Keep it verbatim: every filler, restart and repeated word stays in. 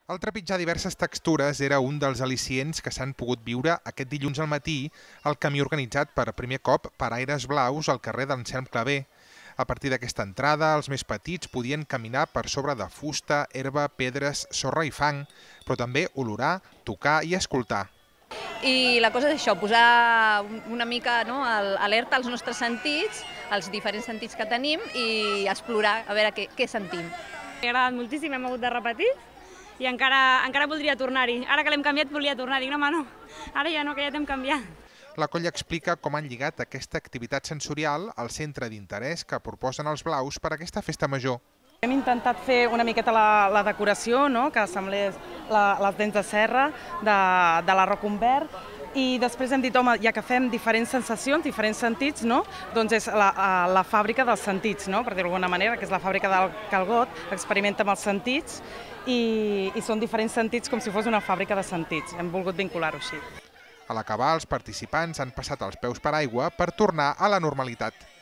El trepitjar diverses textures era un dels al·licients que s'han pogut viure aquest dilluns al matí al camí organitzat per primer cop per Aires Blaus al carrer d'Anselm Clavé. A partir d'aquesta entrada, els més petits podien caminar per sobre de fusta, herba, pedres, sorra i fang, però també olorar, tocar i escoltar. I la cosa és això, posar una mica no, alerta als nostres sentits, als diferents sentits que tenim i explorar a veure què, què sentim. M'ha agradat moltíssim, hem hagut de repetir i encara, encara voldria tornar-hi. Ara que l'hem canviat volia tornar-hi, no, home, no, ara ja no, que ja t'hem canviat. La colla explica com han lligat aquesta activitat sensorial al centre d'interès que proposen els blaus per a aquesta festa major. Hem intentat fer una miqueta la, la decoració, no? Que semblés la, les dents de serra de, de la Rocumbert, i després hem dit, home, ja que fem diferents sensacions, diferents sentits, no? Doncs és la, la fàbrica dels sentits, no? Per dir-ho d'alguna manera, que és la fàbrica del Calgot, experimenta amb els sentits i, i són diferents sentits com si fos una fàbrica de sentits. Hem volgut vincular-ho així. A l'acabar, els participants han passat els peus per aigua per tornar a la normalitat.